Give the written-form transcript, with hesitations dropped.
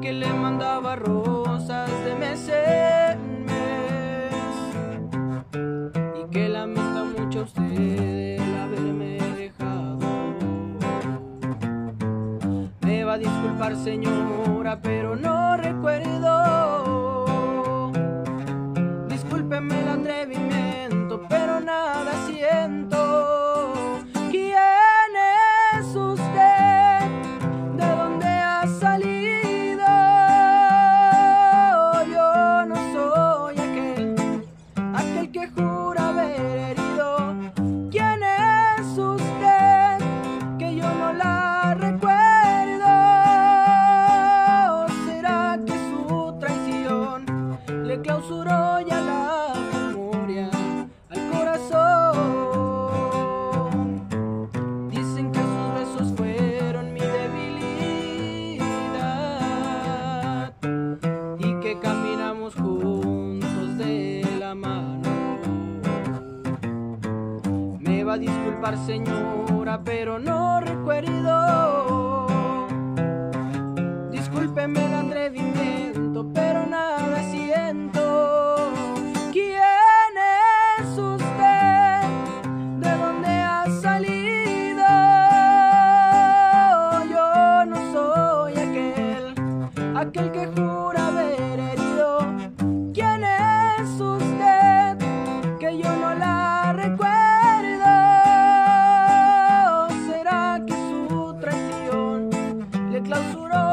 que le mandaba rosas de mes en mes y que lamenta mucho a usted el haberme dejado. Me va a disculpar, señora, pero no recuerdo. Discúlpeme el atrevimiento, pero nada siento. ¿Quién es usted? ¿De dónde ha salido? Yo no soy aquel que jura haber herido. ¿Quién es usted? Que yo no la recuerdo. ¿Será que su traición le clausuró ya la memoria al corazón? Dicen que sus besos fueron mi debilidad y que caminamos juntos de la mano. Me va a disculpar, señora, pero no recuerdo. Discúlpeme el atrevimiento, pero nada siento. ¿Quién es usted? ¿De dónde ha salido? Yo no soy aquel que jura haber herido. ¿Quién es usted? Que yo no la recuerdo. ¿Será que su traición le clausuró